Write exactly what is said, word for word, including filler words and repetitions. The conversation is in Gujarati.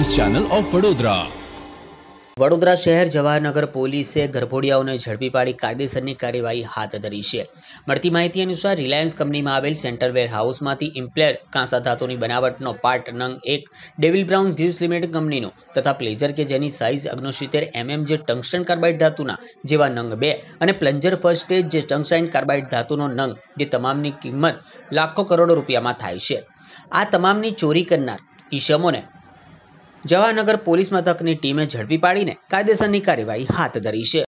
News channel of Vadodara. Vadodara શહેર જવાહરનગર પોલીસે ગરભોડિયાઓને ઝડપી પાડી કાયદેસરની કાર્યવાહી હાથ ધરી છે। મળતી માહિતી અનુસાર રિલાયન્સ કંપનીમાં આવેલ સેન્ટ્રલ વેર હાઉસમાંથી ઇમ્પ્લેર કાંસા ધાતુની બનાવટનો પાર્ટ નંગ એક ડેવિલ બ્રાઉન જીવ્સ લિમિટેડ કંપનીનો તથા પ્લેઝર કે જેની સાઇઝ ઓગણસિત્તેર એમએમ જે ટંગસ્ટન કાર્બાઇડ ધાતુના જેવા નંગ બે અને પ્લન્જર ફર્સ્ટ સ્ટેજ જે ટંગસ્ટાઇન કાર્બાઇડ ધાતુનો નંગ જે તમામની કિંમત લાખો કરોડો રૂપિયામાં થાય છે। આ તમામની ચોરી કરનાર ઈસમોને જવાહરનગર પોલીસ મથકની ટીમે ઝડપી પાડીને કાયદેસરની કાર્યવાહી હાથ ધરી છે।